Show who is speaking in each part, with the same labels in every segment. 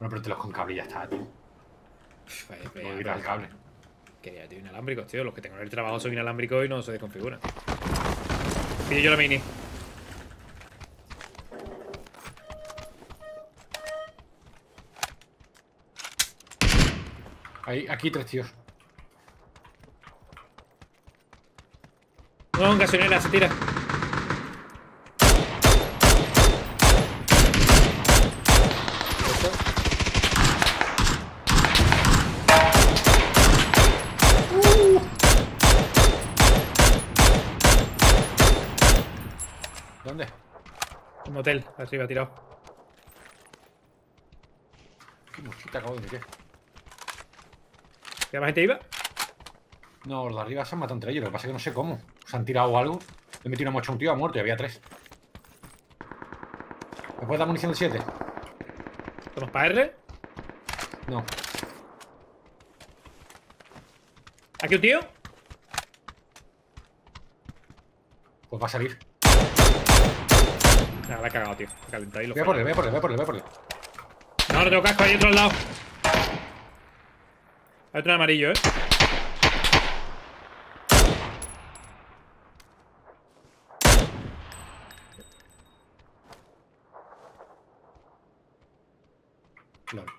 Speaker 1: Bueno, pero te los con cable y ya está, tío. Puedo ir al cable.
Speaker 2: Quería, tío, inalámbricos, tío. Los que tengo en el trabajo son inalámbricos y no se desconfiguran. Pillo yo la mini.
Speaker 1: Aquí 3 tíos.
Speaker 2: No, en gasolinera, se tira.
Speaker 1: ¿Dónde?
Speaker 2: Un motel, arriba tirado.
Speaker 1: ¿Qué mosquita acabo de qué?
Speaker 2: ¿Qué más gente iba?
Speaker 1: No, los de arriba se han matado entre ellos. Lo que pasa es que no sé cómo. Se han tirado algo. Le he metido una mocha a un tío, ha muerto y había 3. ¿Me puedes dar munición de 7?
Speaker 2: ¿Tomas para R?
Speaker 1: No.
Speaker 2: ¿Aquí un tío?
Speaker 1: Pues va a salir.
Speaker 2: Nada, la he cagado, tío. Me he calentado y lo
Speaker 1: Voy a por él, voy a por él, voy a por él, voy a por él.
Speaker 2: No, no tengo casco, hay otro al lado. Hay otro en amarillo,
Speaker 1: Claro.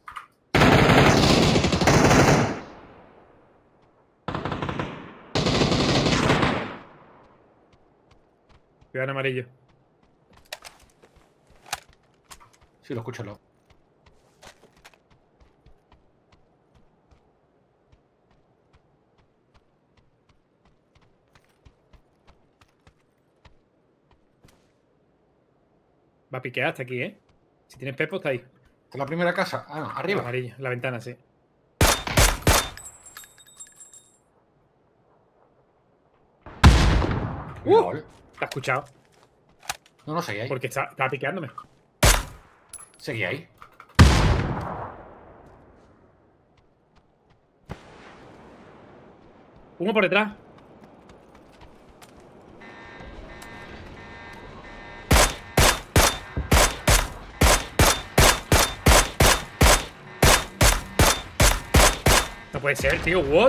Speaker 2: Cuidado en amarillo.
Speaker 1: Sí, lo escucho al lado.
Speaker 2: Va a piquear hasta aquí, Si tienes pepo, está ahí.
Speaker 1: ¿Esta es la primera casa? Ah, no, arriba.
Speaker 2: Amarillo, la ventana, sí.
Speaker 1: LOL.
Speaker 2: ¿Te has escuchado?
Speaker 1: No, seguí ahí.
Speaker 2: Porque estaba piqueándome.
Speaker 1: Seguí ahí.
Speaker 2: Uno por detrás. No puede ser, tío. ¿What?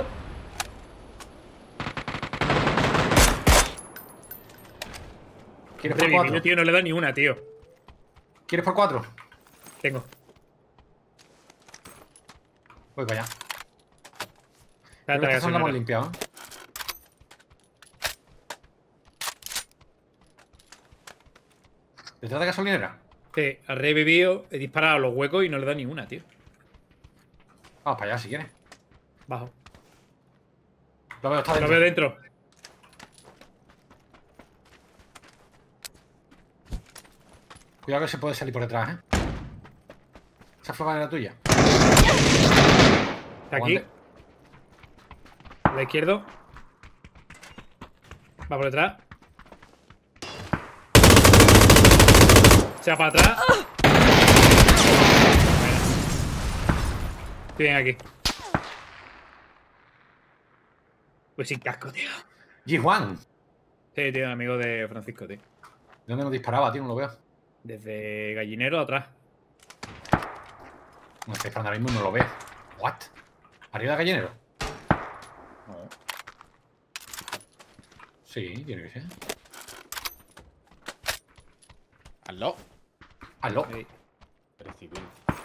Speaker 1: ¿Quieres por 4?
Speaker 2: Tío, no le da ni una, tío.
Speaker 1: ¿Quieres por 4?
Speaker 2: Tengo.
Speaker 1: Voy para allá.
Speaker 2: Espérate,
Speaker 1: Esta
Speaker 2: la
Speaker 1: zona la hemos
Speaker 2: gasolinera.
Speaker 1: limpiado, ¿Detrás de gasolinera?
Speaker 2: Sí, ha revivido, he disparado a los huecos y no le da ni una, tío.
Speaker 1: Vamos para allá si quieres.
Speaker 2: Bajo.
Speaker 1: Lo veo, está
Speaker 2: Lo
Speaker 1: dentro.
Speaker 2: veo dentro.
Speaker 1: Cuidado que se puede salir por detrás, Esa fue la tuya.
Speaker 2: Está aquí.
Speaker 1: Aguante.
Speaker 2: A la izquierda. Va por detrás. Se va para atrás. Estoy bien aquí. Pues sin casco, tío.
Speaker 1: G1.
Speaker 2: Sí, tío, amigo de Francisco, tío.
Speaker 1: ¿De dónde nos disparaba, tío? No lo veo.
Speaker 2: Desde gallinero atrás.
Speaker 1: No estoy disparando ahora mismo y no lo veo. ¿What? ¿Arriba de gallinero?
Speaker 2: No.
Speaker 1: Sí, tiene que ser.
Speaker 3: Aló.
Speaker 1: Aló.
Speaker 2: Sí.
Speaker 3: Precipicio.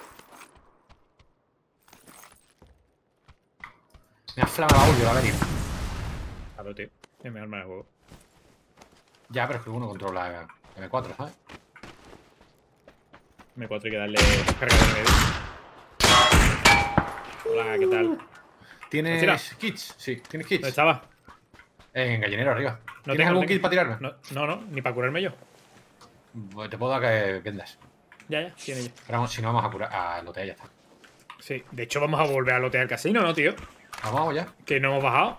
Speaker 1: Me ha flamado el audio, va a venir.
Speaker 2: Claro, tío. Es mi arma de juego.
Speaker 1: Ya, pero es que uno controla M4, ¿sabes?
Speaker 2: M4 hay que darle carga de medio. Hola, ¿qué tal?
Speaker 1: ¿Tienes kits? Sí, ¿tienes kits?
Speaker 2: ¿Dónde estaba?
Speaker 1: En gallinero, arriba.
Speaker 2: No
Speaker 1: ¿Tienes
Speaker 2: tengo,
Speaker 1: algún
Speaker 2: no
Speaker 1: kit
Speaker 2: tengo.
Speaker 1: para tirarme?
Speaker 2: No, ni para curarme yo.
Speaker 1: Pues te puedo dar que vendas.
Speaker 2: Ya, tiene ya.
Speaker 1: Pero vamos, si no vamos a curar. A lotear, ya está.
Speaker 2: Sí, de hecho vamos a volver a lotear el casino, ¿no, tío?
Speaker 1: Vamos ya.
Speaker 2: Que no hemos bajado.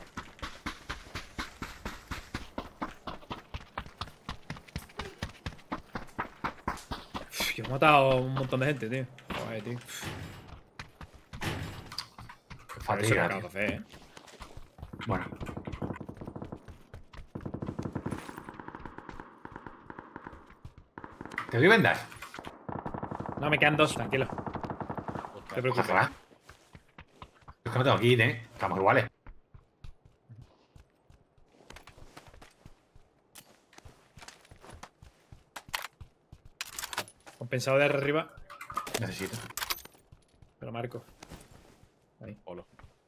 Speaker 2: Uf, yo he matado a un montón de gente, tío. Joder, tío. Por eso me
Speaker 1: Fatiga,
Speaker 2: acabo de
Speaker 1: tío.
Speaker 2: hacer,
Speaker 1: Bueno. ¿Te doy vendas?
Speaker 2: No, me quedan dos, tranquilo. No te preocupes.
Speaker 1: Ojalá. Es que no tengo kit, estamos iguales.
Speaker 2: Compensado de arriba.
Speaker 1: Necesito.
Speaker 2: Pero marco. Ahí.
Speaker 3: Polo.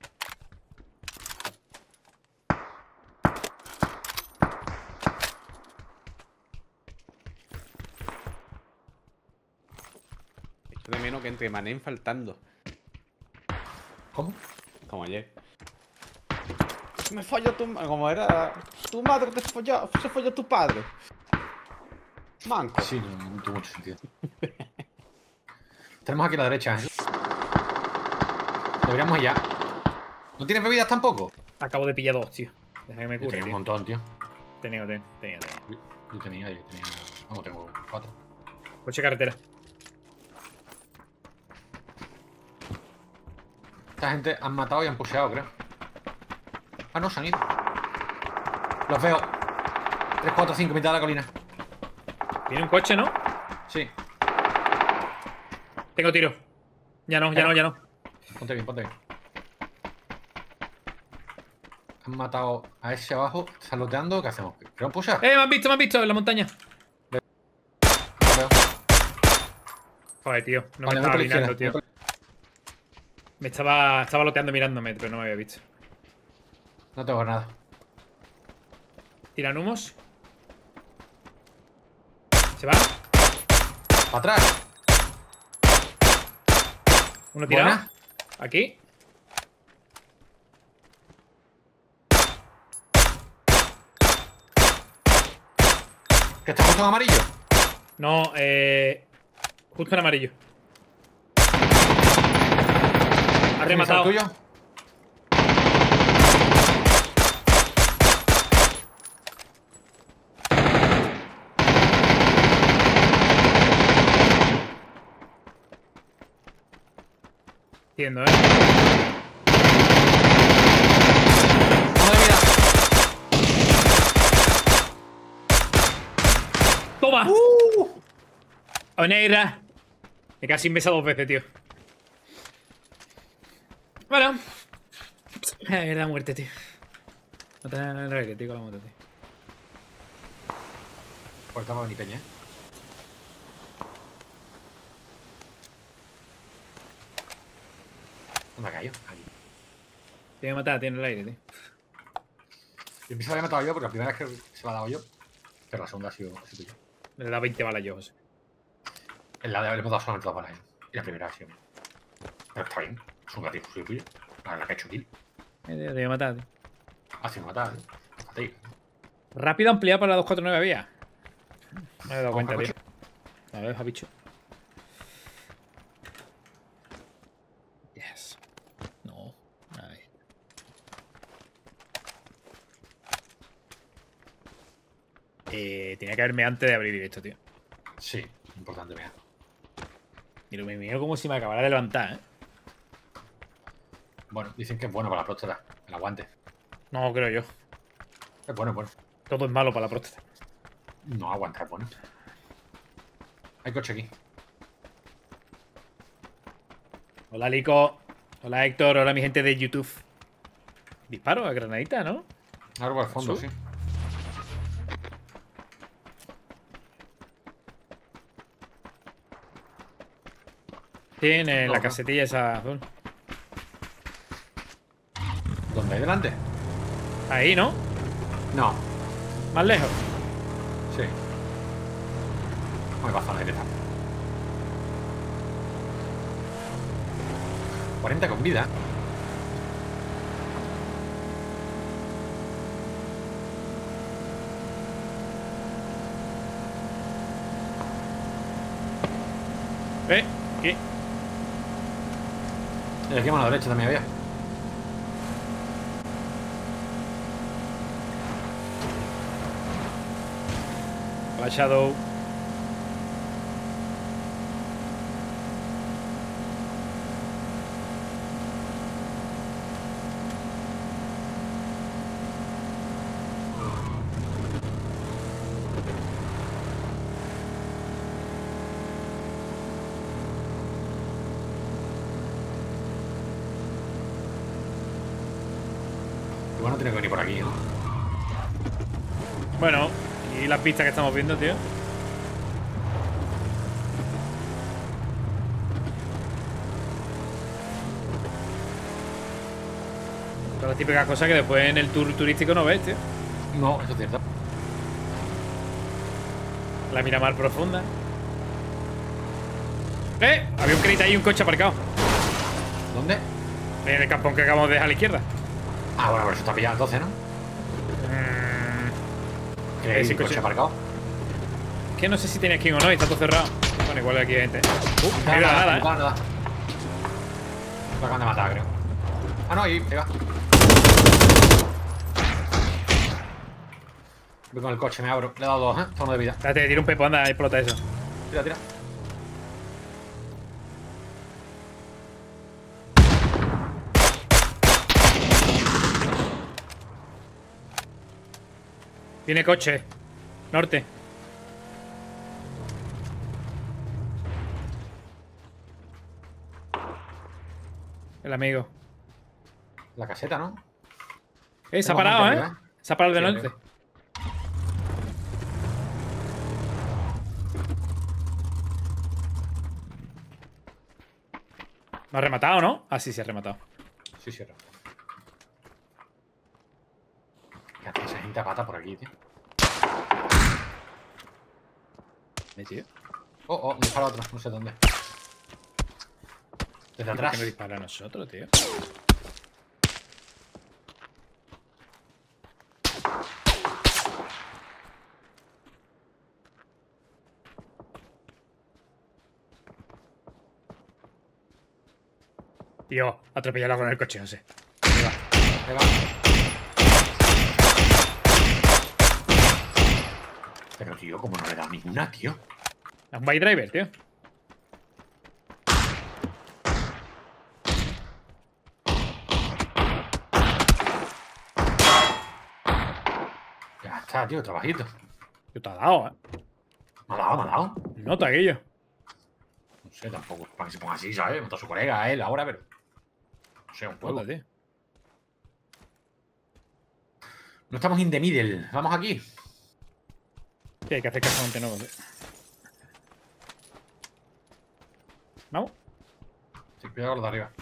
Speaker 3: Echo de menos que entre manen faltando.
Speaker 1: ¿Cómo?
Speaker 3: Como ayer. Me folló tu madre. Como era tu madre te folló. Se folló tu padre. Manco.
Speaker 1: Sí, no tuvo mucho sentido. Tenemos aquí a la derecha, Deberíamos ir ya. ¿No tienes bebidas tampoco?
Speaker 2: Acabo de pillar 2, tío. Deja que me
Speaker 1: Yo
Speaker 2: cure,
Speaker 1: tenía un
Speaker 2: tío.
Speaker 1: montón, tío.
Speaker 2: Tenía.
Speaker 1: Yo tenía. Vamos, tengo 4.
Speaker 2: Coche carretera.
Speaker 1: Esta gente han matado y han pusheado, creo. Ah, no, se han ido. Los veo. 3, 4, 5, mitad de la colina.
Speaker 2: Tiene un coche, ¿no?
Speaker 1: Sí.
Speaker 2: Tengo tiro. Ya no.
Speaker 1: Ponte bien, ponte bien. Han matado a ese abajo. Están looteando. ¿Qué hacemos? ¿Queremos pushar?
Speaker 2: Me han visto en la montaña.
Speaker 1: Lo veo.
Speaker 2: Joder, tío. No
Speaker 1: Vale,
Speaker 2: me
Speaker 1: voy por
Speaker 2: estaba
Speaker 1: la izquierda,
Speaker 2: mirando, tío.
Speaker 1: voy
Speaker 2: Me estaba loteando mirándome, pero no me había visto.
Speaker 1: No tengo nada.
Speaker 2: Tiran humos. ¿Se va?
Speaker 1: ¡Para atrás!
Speaker 2: Uno tirado.
Speaker 1: Buena.
Speaker 2: Aquí.
Speaker 1: ¿Que está justo en amarillo?
Speaker 2: No, justo en amarillo. Ha rematado.
Speaker 1: ¿El tuyo?
Speaker 2: Entiendo,
Speaker 1: ¡Uno de vida!
Speaker 2: ¡Toma! Oneira. Me casi me besa 2 veces, tío. Bueno. Es la muerte, tío. No te la tío, con la moto, tío.
Speaker 1: Pues estamos ni peña, ¿Dónde ha caído? Aquí.
Speaker 2: Tiene que matar, tiene el aire, tío.
Speaker 1: Y se lo había matado yo porque la primera vez que se lo ha dado yo. Pero la segunda ha sido tuyo.
Speaker 2: Me le da 20 balas yo, José.
Speaker 1: En la de le hemos dado solamente 2 balas a él. Y la primera ha sido. Pero está bien. Es un gatito suyo tuyo. La que ha hecho kill.
Speaker 2: Te voy a matar, tío.
Speaker 1: Ha sido matar, Fatiga.
Speaker 2: Rápido ampliado para la 249 había. No me he dado
Speaker 1: Vamos
Speaker 2: cuenta,
Speaker 1: a
Speaker 2: tío. A ver, ha bicho. Yes. No. Ahí. Tenía que haberme antes de abrir directo, tío.
Speaker 1: Sí, importante, mira.
Speaker 2: Y lo me miro como si me acabara de levantar, ¿eh?
Speaker 1: Bueno, dicen que es bueno para la próstata. El aguante.
Speaker 2: No, creo yo.
Speaker 1: Es bueno, es bueno.
Speaker 2: Todo es malo para la próstata.
Speaker 1: No aguanta, es bueno. Hay coche aquí.
Speaker 2: Hola, Lico. Hola, Héctor. Hola, mi gente de YouTube. Disparo a granadita, ¿no?
Speaker 1: Algo al fondo,
Speaker 2: ¿Azul?
Speaker 1: sí.
Speaker 2: Tiene
Speaker 1: No,
Speaker 2: la
Speaker 1: no.
Speaker 2: casetilla esa azul.
Speaker 1: ¿Dónde? ¿Ahí delante?
Speaker 2: Ahí, ¿no?
Speaker 1: No.
Speaker 2: Más lejos.
Speaker 1: Sí. Muy baja la derecha. 40 con vida.
Speaker 2: ¿Qué?
Speaker 1: Y aquí a mano derecha también había.
Speaker 2: Hola, Shadow.
Speaker 1: Igual no tiene que venir por aquí, ¿no?
Speaker 2: Bueno, y las pistas que estamos viendo, tío. Son las típicas cosas que después en el tour turístico no ves, tío.
Speaker 1: No, eso es cierto.
Speaker 2: La Miramar profunda. Había un crédito ahí y un coche aparcado.
Speaker 1: ¿Dónde?
Speaker 2: En el campón que acabamos de dejar a la izquierda.
Speaker 1: Ah, bueno, pero eso está pillado entonces, ¿no? ¿Qué
Speaker 2: Ese
Speaker 1: hay coche
Speaker 2: coche.
Speaker 1: aparcado?
Speaker 2: Que no sé si tenía skin o no, y está todo cerrado. Bueno, igual aquí hay gente. No hay
Speaker 1: Nada,
Speaker 2: nada,
Speaker 1: nada. Lo acaban de matar, creo. Ah, no, ahí va. Voy con el coche, me abro. Le he dado dos, ¿eh? Tono de vida.
Speaker 2: Espérate, tira un pepo, anda, explota eso.
Speaker 1: Tira, tira.
Speaker 2: Viene coche. Norte. El amigo.
Speaker 1: La caseta, ¿no?
Speaker 2: Se ha
Speaker 1: Tengo
Speaker 2: parado,
Speaker 1: gente
Speaker 2: ¿eh?
Speaker 1: arriba,
Speaker 2: Se ha parado de
Speaker 1: Sí,
Speaker 2: norte.
Speaker 1: arriba.
Speaker 2: ¿No ha rematado, no? Ah, sí, se ha rematado.
Speaker 1: Sí, cierra. ¿Qué hace esa gente a pata por aquí, tío?
Speaker 2: Tío.
Speaker 1: Oh, dispara otro, no sé dónde. Desde
Speaker 2: ¿Por
Speaker 1: atrás.
Speaker 2: qué no dispara a nosotros, tío? Tío, atropellalo con el coche, no sé.
Speaker 1: Ahí va. Ahí va. Pero, tío, ¿cómo no le da ninguna, tío?
Speaker 2: Es un bike driver, tío.
Speaker 1: Ya está, tío, trabajito.
Speaker 2: Yo te ha dado, ¿eh?
Speaker 1: Me ha dado, me ha dado.
Speaker 2: Nota aquello.
Speaker 1: No sé, tampoco. Para que se ponga así, ¿sabes? Mata a su colega, a él, ahora, pero. No sé, un juego.
Speaker 2: Nota, tío.
Speaker 1: No estamos in the middle. Vamos aquí.
Speaker 2: Sí, hay que hacer caso nuevo, tío. ¿Vamos?
Speaker 1: Sí, cuidado con los de arriba.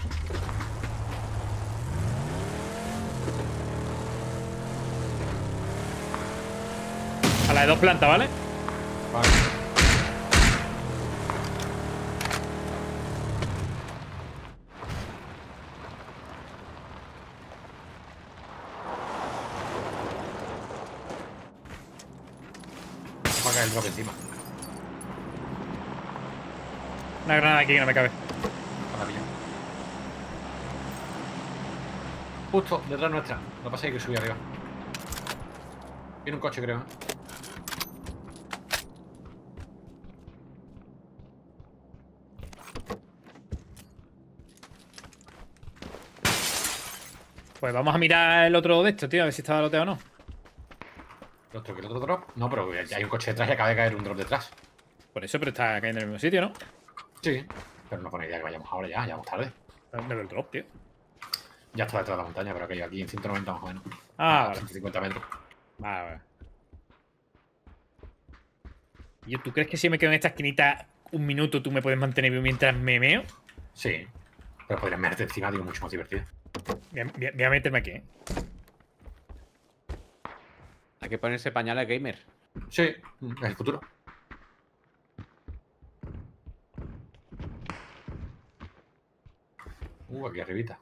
Speaker 2: A la de 2 plantas, ¿vale?
Speaker 1: Vale. Va a caer el drop encima.
Speaker 2: Una granada aquí que no me cabe.
Speaker 1: Para pillar. Justo detrás nuestra. Lo que pasa es que subí arriba. Viene un coche, creo, ¿eh?
Speaker 2: Pues vamos a mirar el otro de estos, tío, a ver si está loteado o no.
Speaker 1: ¿El otro drop? No, pero ya hay un coche detrás y acaba de caer un drop detrás.
Speaker 2: Por eso, pero está cayendo en el mismo sitio, ¿no?
Speaker 1: Sí. Pero no pone idea que vayamos ahora ya vamos tarde.
Speaker 2: ¿Dónde veo el drop, tío?
Speaker 1: Ya está detrás de la montaña, pero aquello aquí en 190 más o menos.
Speaker 2: Ah, vale.
Speaker 1: 150 metros.
Speaker 2: Vale. ¿Y tú crees que si me quedo en esta esquinita un minuto tú me puedes mantener vivo mientras me meo?
Speaker 1: Sí. Pero podrías meterte encima, digo, mucho más divertido.
Speaker 2: Voy a meterme aquí, ¿eh?
Speaker 3: Hay que ponerse pañales gamer.
Speaker 1: Sí, es el futuro. Aquí arribita.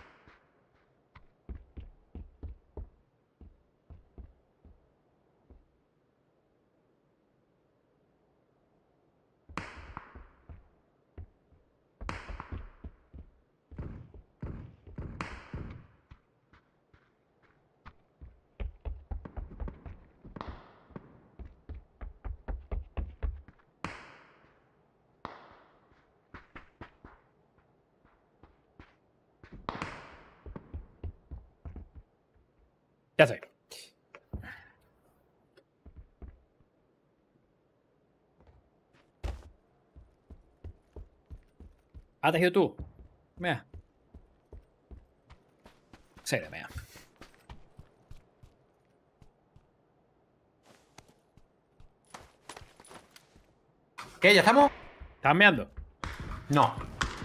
Speaker 2: Ya estoy. ¿Has ido tú? Mira. Sí, de mea.
Speaker 1: ¿Qué? ¿Ya estamos?
Speaker 2: ¿Estás meando?
Speaker 1: No.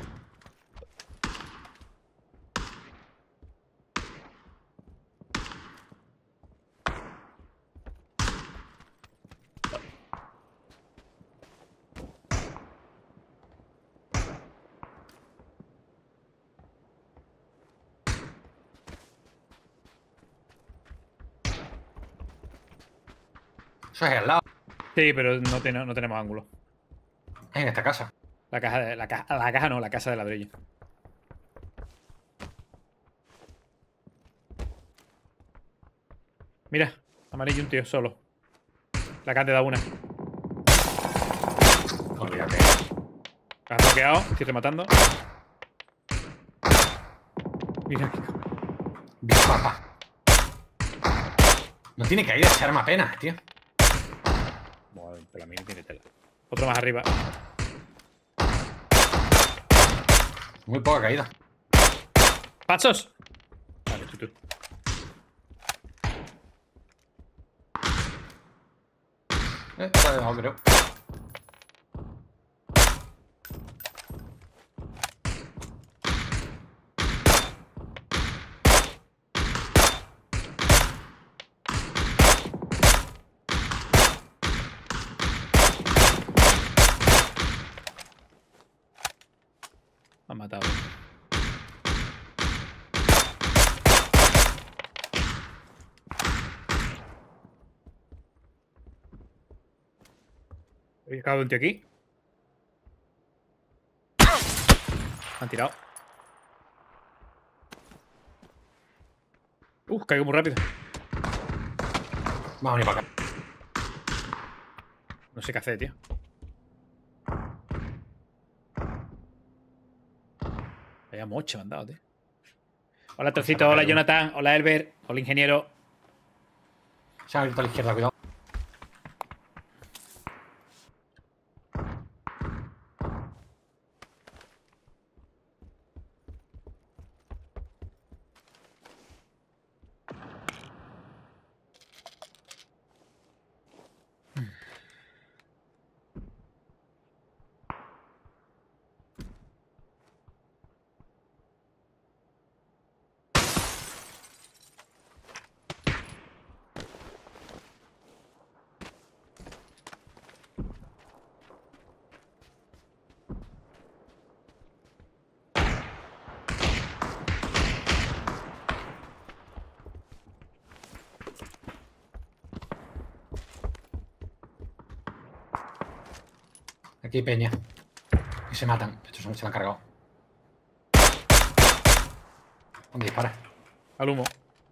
Speaker 1: Eso es al lado.
Speaker 2: Sí, pero no tenemos ángulo.
Speaker 1: En esta casa.
Speaker 2: La caja no, la casa de ladrillo. Mira, amarillo un tío solo. La caja te da una.
Speaker 1: Olvídate.
Speaker 2: La has bloqueado, estoy rematando. Mira,
Speaker 1: Bien, papá. No tiene que ir a echarme apenas, tío.
Speaker 2: bueno, pero a mí no tiene tela. Otro más arriba.
Speaker 1: Muy poca caída.
Speaker 2: ¡Pasos! Vale, tú.
Speaker 1: Está debajo, creo.
Speaker 2: Me han matado. Acabo de un tío aquí. Me han tirado. Caigo muy rápido.
Speaker 1: Vamos a ir para acá.
Speaker 2: No sé qué hacer, tío. Vaya mocha me han dado, tío. Hola, Trocito. Hola, Jonathan. Hola, Elber. Hola, ingeniero.
Speaker 1: Se ha abierto a la izquierda, cuidado. Aquí hay peña. Y se matan. Estos se lo han cargado. ¿Dónde dispara?
Speaker 2: Al humo.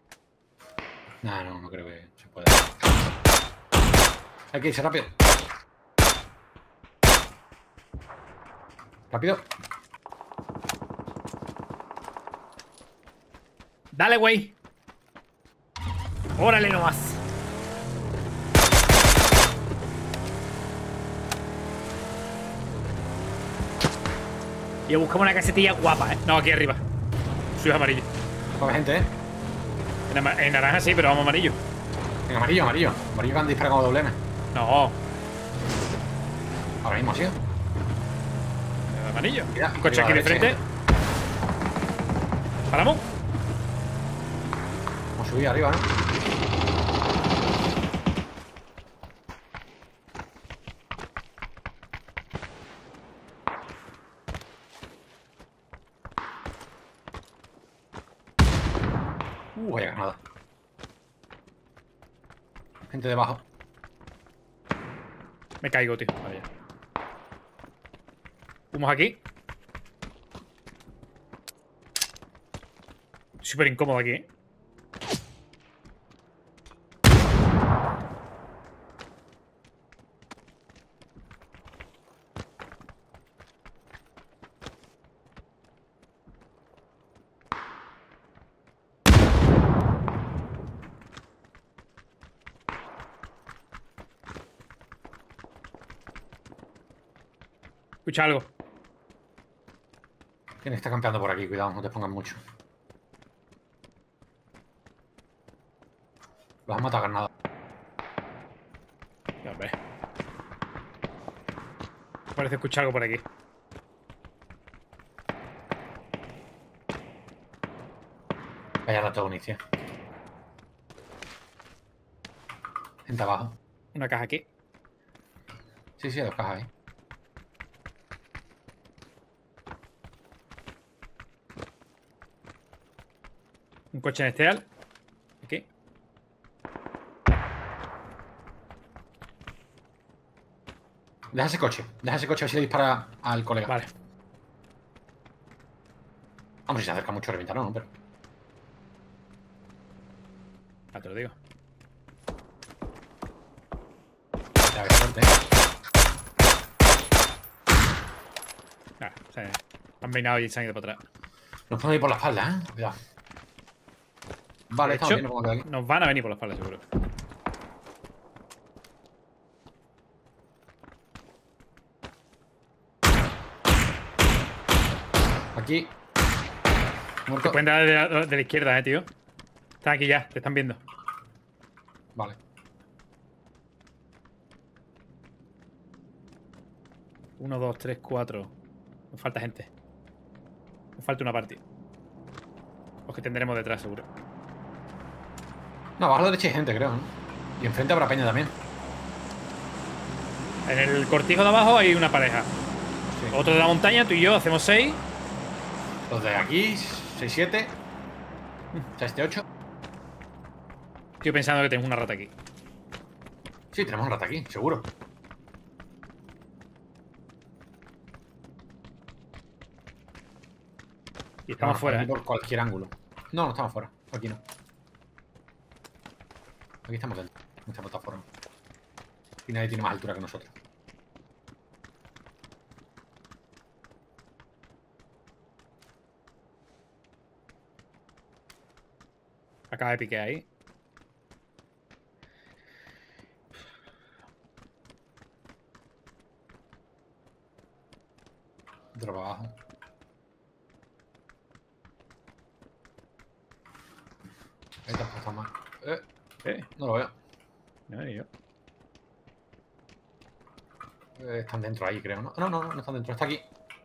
Speaker 1: No creo que se pueda. Hay que irse rápido. Rápido.
Speaker 2: Dale, güey. Órale nomás. Y buscamos una casetilla guapa, ¿eh? No, aquí arriba. Soy amarillo.
Speaker 1: Poca gente, ¿eh?
Speaker 2: En naranja sí, pero vamos amarillo.
Speaker 1: En amarillo. Amarillo que han disparado como doble M.
Speaker 2: No.
Speaker 1: Ahora mismo ha sido.
Speaker 2: Amarillo.
Speaker 1: Mira,
Speaker 2: Un coche
Speaker 1: arriba
Speaker 2: aquí
Speaker 1: a
Speaker 2: de
Speaker 1: la derecha.
Speaker 2: frente. ¿Paramos?
Speaker 1: Vamos a subir arriba, ¿no? Vaya nada. Gente debajo.
Speaker 2: Me caigo, tío. Vale, ya. Humos aquí. Súper incómodo aquí, ¿eh? Escucha algo.
Speaker 1: ¿Quién está campeando por aquí? Cuidado, no te pongas mucho. Los han matado a granada.
Speaker 2: Ya, hombre. Parece escuchar algo por aquí.
Speaker 1: Vaya rato de munición. Gente abajo.
Speaker 2: Una caja aquí.
Speaker 1: Sí, sí, hay 2 cajas ahí.
Speaker 2: Un coche en esteal. Aquí.
Speaker 1: Deja ese coche. Deja ese coche a ver si le dispara al colega.
Speaker 2: Vale.
Speaker 1: Hombre, si se acerca mucho, reventarlo, ¿no? Pero.
Speaker 2: Ya te lo digo.
Speaker 1: Ya ves, suerte, ¿eh?
Speaker 2: Ah, se han veinado y se han ido para atrás.
Speaker 1: Nos podemos ir por la espalda, ¿eh? Cuidado. Vale,
Speaker 2: De
Speaker 1: estamos
Speaker 2: hecho,
Speaker 1: bien, nos vamos a quedar aquí.
Speaker 2: nos van a venir por la espalda, seguro.
Speaker 1: Aquí.
Speaker 2: Te
Speaker 1: Muerto.
Speaker 2: pueden dar de la izquierda, tío. Están aquí ya, te están viendo.
Speaker 1: Vale.
Speaker 2: Uno, dos, tres, cuatro. Nos falta gente. Nos falta una partida. Los que tendremos detrás, seguro.
Speaker 1: No, abajo a la derecha hay gente, creo, ¿no? Y enfrente habrá peña también.
Speaker 2: En el cortijo de abajo hay una pareja.
Speaker 1: Sí.
Speaker 2: Otro de la montaña, tú y yo, hacemos 6.
Speaker 1: Los de aquí, 6, 7. O sea, este 8.
Speaker 2: Estoy pensando que tenemos una rata aquí.
Speaker 1: Sí, tenemos un rato aquí, seguro.
Speaker 2: Y estamos
Speaker 1: Vamos,
Speaker 2: fuera,
Speaker 1: aquí por cualquier ángulo. No, no estamos fuera. Aquí no. Aquí estamos dentro. No estamos tan fuera. Y nadie tiene más altura que nosotros.
Speaker 2: Acaba de piquear ahí.
Speaker 1: Otro para abajo. Ahí tampoco está mal. No lo veo.
Speaker 2: No, ni yo.
Speaker 1: Están dentro ahí, creo, ¿no? No están dentro. Está aquí.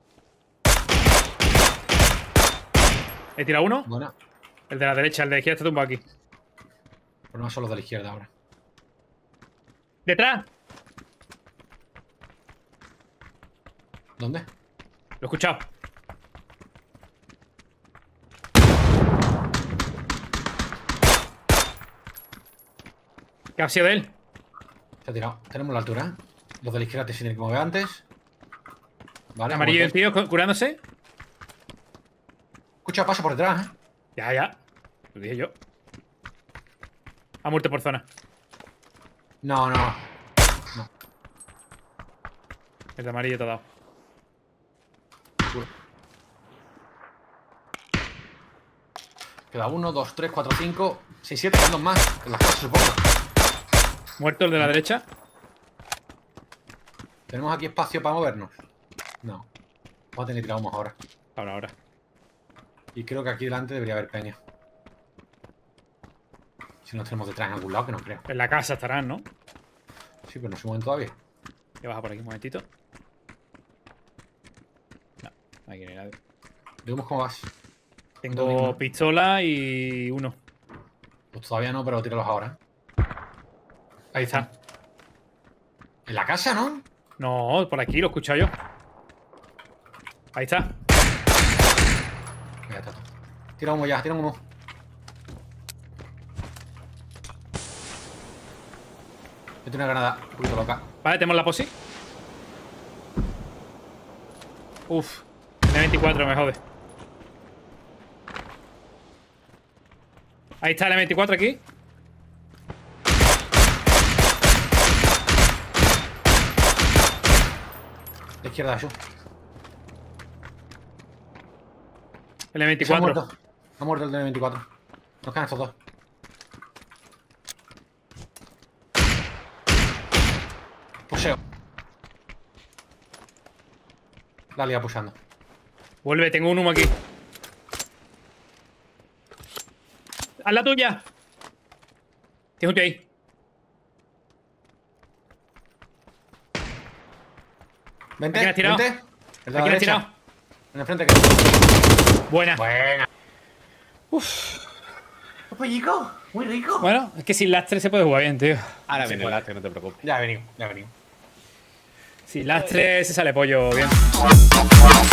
Speaker 2: He tirado uno.
Speaker 1: Buena.
Speaker 2: El de la derecha, el de la izquierda está tumbado aquí.
Speaker 1: Pero no son los de la izquierda ahora.
Speaker 2: ¡Detrás!
Speaker 1: ¿Dónde?
Speaker 2: Lo he escuchado. ¿Qué ha sido de él?
Speaker 1: Se ha tirado. Tenemos la altura, ¿eh? Los de la izquierda te tienen que mover antes. Vale.
Speaker 2: Amarillo y el
Speaker 1: muertos.
Speaker 2: tío curándose.
Speaker 1: Escucha, paso por detrás, ¿eh?
Speaker 2: Ya, ya. Lo dije yo. Ha muerto por zona.
Speaker 1: No.
Speaker 2: El de amarillo te ha dado.
Speaker 1: Queda 1, 2, 3, 4, 5, 6, 7. Quedan 2 más. En las casas, supongo.
Speaker 2: Muerto el de la derecha.
Speaker 1: ¿Tenemos aquí espacio para movernos? No. Vamos a tener que tirar más ahora.
Speaker 2: Ahora.
Speaker 1: Y creo que aquí delante debería haber peña. Si nos tenemos detrás en algún lado, que no creo.
Speaker 2: En la casa estarán, ¿no?
Speaker 1: Sí, pero no se mueven todavía.
Speaker 2: Voy a bajar por aquí un momentito. No, aquí no hay nadie.
Speaker 1: Vemos cómo vas.
Speaker 2: Tengo pistola y uno.
Speaker 1: Pues todavía no, pero tíralos ahora.
Speaker 2: Ahí está.
Speaker 1: En la casa, ¿no?
Speaker 2: No, por aquí lo he escuchado yo. Ahí está.
Speaker 1: Ya está. Tira humo ya, tira humo. Yo tengo una granada un poquito loca.
Speaker 2: Vale, tenemos la posi. Uf. M24 me jode. Ahí está el M24 aquí.
Speaker 1: De izquierda, yo.
Speaker 2: El
Speaker 1: Se ha
Speaker 2: M24.
Speaker 1: muerto. Ha muerto el de 24. Nos quedan estos dos. Puseo. La lía pusando.
Speaker 2: Vuelve, tengo un humo aquí. ¡Haz la tuya! Tengo un tío ahí.
Speaker 1: Vente,
Speaker 2: ¿A quién has tirado?
Speaker 1: vente. El de
Speaker 2: ¿A
Speaker 1: la
Speaker 2: quién has
Speaker 1: derecha.
Speaker 2: tirado?
Speaker 1: En el frente que...
Speaker 2: Buena.
Speaker 1: Buena.
Speaker 2: Uf.
Speaker 1: Un pollico, muy rico.
Speaker 2: Bueno, es que sin lastre se puede jugar bien, tío.
Speaker 3: Ahora viene el lastre, no te preocupes.
Speaker 1: Ya venimos, ya venimos.
Speaker 2: Sin lastre se sale pollo bien.